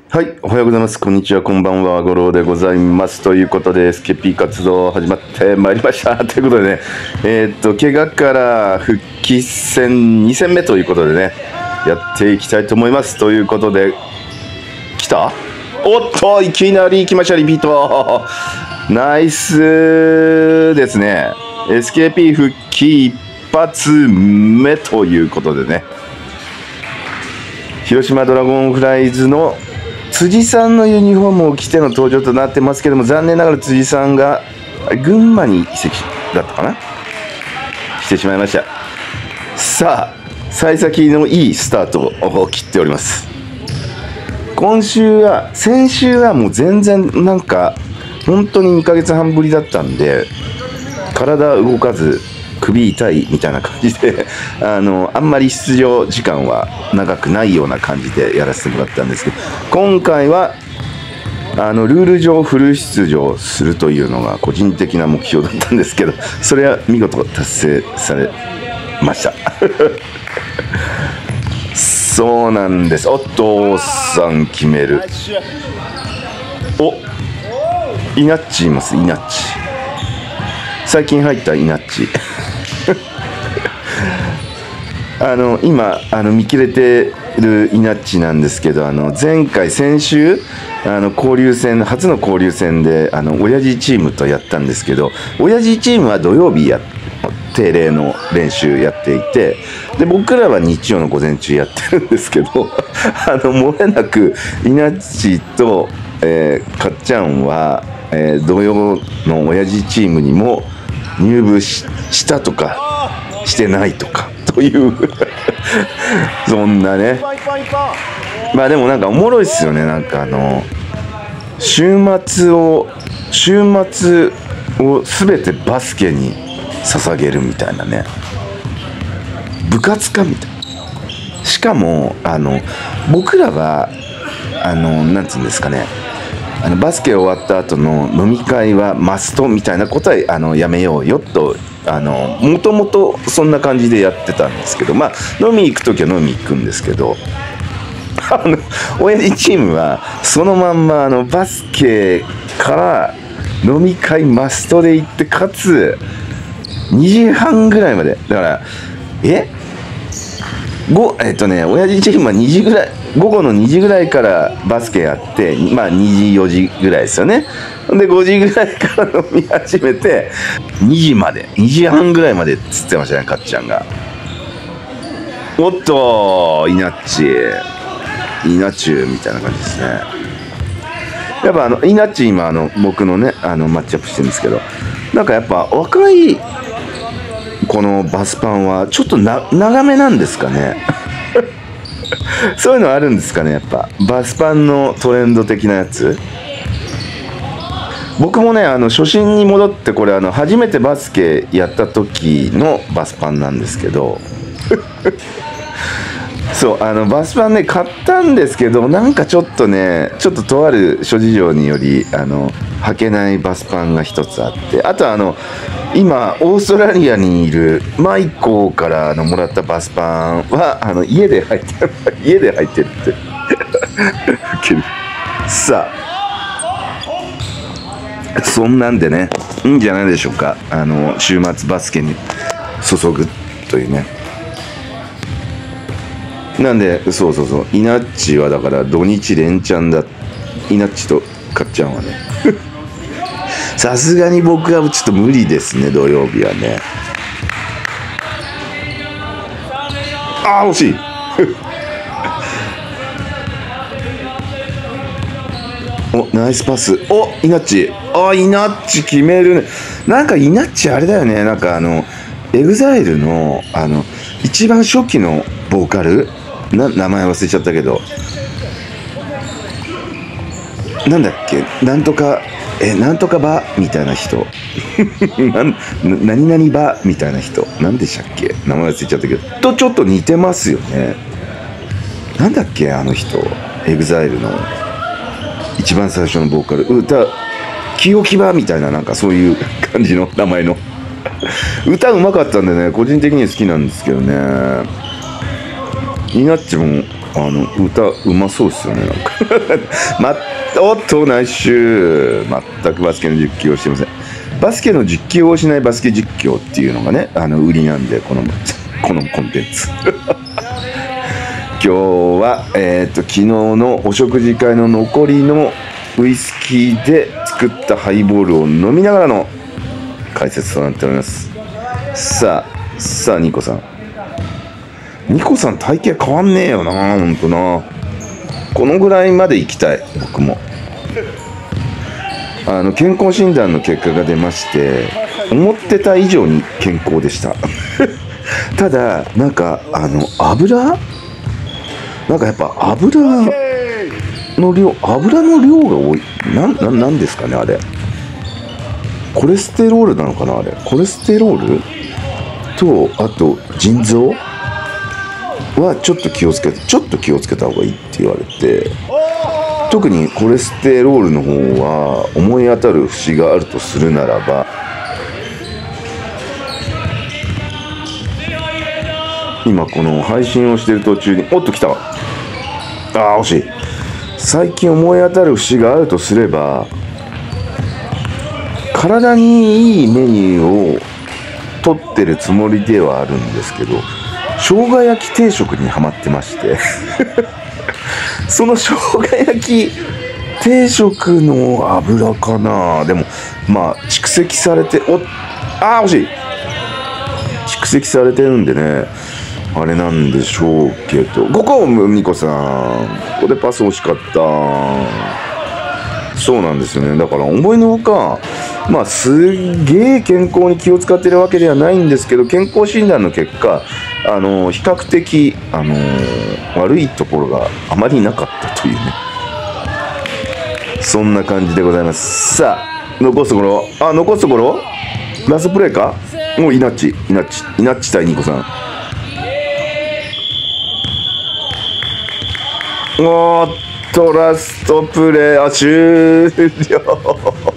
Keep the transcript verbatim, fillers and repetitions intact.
はい、おはようございます。こんにちは、こんばんは、五郎でございます。ということで、エスケーピー 活動始まってまいりました。ということでね、えー、っと、怪我から復帰戦に戦目ということでね、やっていきたいと思います。ということで、来た？おっと、いきなり行きました、リピート。ナイスですね。エスケーピー 復帰一発目ということでね、広島ドラゴンフライズの辻さんのユニフォームを着ての登場となってますけども、残念ながら辻さんが群馬に移籍だったかなしてしまいました。さあ、幸先のいいスタートを切っております。今週は、先週はもう全然なんか本当ににかげつはんぶりだったんで、体動かず首痛いみたいな感じであのあんまり出場時間は長くないような感じでやらせてもらったんですけど、今回はあのルール上フル出場するというのが個人的な目標だったんですけど、それは見事達成されましたそうなんです。お父さん決める。おイナッチいます。イナッチ最近入ったイナッチあの今あの見切れてるイナッチなんですけど、あの前回先週あの交流戦初の交流戦であの親父チームとやったんですけど、親父チームは土曜日や定例の練習やっていて、で僕らは日曜の午前中やってるんですけどあの漏れなくイナッチと、えー、かっちゃんは、えー、土曜の親父チームにも入部 し, したとかしてないとかというそんなね。まあでもなんかおもろいっすよね。なんかあの週末を週末を全てバスケに捧げるみたいなね、部活かみたいな。しかもあの僕らはあのなんつうんですかね、あのバスケ終わった後の飲み会はマストみたいなことはあのやめようよと、あのもともとそんな感じでやってたんですけど、まあ飲み行く時は飲み行くんですけど、あの親父チームはそのまんまあのバスケから飲み会マストで行って、かつにじはんぐらいまでだから、えごえっとね親父チームはにじぐらい、午後のにじぐらいからバスケやって、まあにじよじぐらいですよね。でごじぐらいから飲み始めてにじまでにじはんぐらいまでつってましたね、かっちゃんが。おっとイナッチイナチューみたいな感じですね。やっぱあのイナッチ今あの僕のねあのマッチアップしてるんですけど、なんかやっぱ若いこのバスパンはちょっとな長めなんですかねそういうのあるんですかね。やっぱバスパンのトレンド的なやつ。僕もねあの初心に戻って、これあの初めてバスケやった時のバスパンなんですけどそうあのバスパンね買ったんですけど、なんかちょっとねちょっととある諸事情によりあの履けないバスパンが一つあって、あとあの今オーストラリアにいるマイコーからのもらったバスパンはあの家で履いてる家で履いてるってさあそんなんでねいいんじゃないでしょうか。あの週末バスケに注ぐというね。なんでそうそうそう、イナッチはだから土日連チャンだ。イナッチとかっちゃんはねさすがに僕はちょっと無理ですね、土曜日はね。ああ惜しいおナイスパス。おイナッチ、あイナッチ決めるね。なんかイナッチあれだよね、なんかあのエグザイルのあの一番初期のボーカルな、名前忘れちゃったけど、なんだっけ、なんとかえなんとかバみたいな人なん何々バみたいな人なんでしたっけ、名前忘れちゃったけどとちょっと似てますよね。なんだっけあの人、エグザイルの一番最初のボーカル、歌清木場みたいな、なんかそういう感じの名前の歌うまかったんでね、個人的に好きなんですけどね。 イナッチもあの歌うまそうですよね。なんかまおっとナイスシュー。全くバスケの実況をしてません。バスケの実況をしないバスケ実況っていうのがね、あの売りなんで、このこのコンテンツ今日は、えー、と昨日のお食事会の残りのウイスキーで作ったハイボールを飲みながらの解説となっております。さあさあニコさんニコさん体型変わんねえよな、ほんとな。このぐらいまで行きたい。僕もあの健康診断の結果が出まして、思ってた以上に健康でしたただなんかあの油なんかやっぱ油の量油の量が多い。な、な、なんですかねあれ。コレステロールなのかなあれ。コレステロールとあと腎臓はちょっと気をつけてちょっと気をつけた方がいいって言われて、特にコレステロールの方は思い当たる節があるとするならば、今この配信をしている途中におっと来たわ。あー惜しい。最近思い当たる節があるとすれば、体にいいメニューを取ってるつもりではあるんですけど、生姜焼き定食にはまってましてその生姜焼き定食の油かな。でもまあ蓄積されておあー惜しい蓄積されてるんでね、あれなんでしょうけど、ここニコさんここでパス惜しかった。そうなんですよね。だから思いのほかまあすげえ健康に気を使ってるわけではないんですけど、健康診断の結果あの比較的あの悪いところがあまりなかったというね、そんな感じでございます。さあ残すところあ残すところラストプレーか。もうイナッチイナッチイナッチ対ニコさん。おーっとラストプレー、あ終了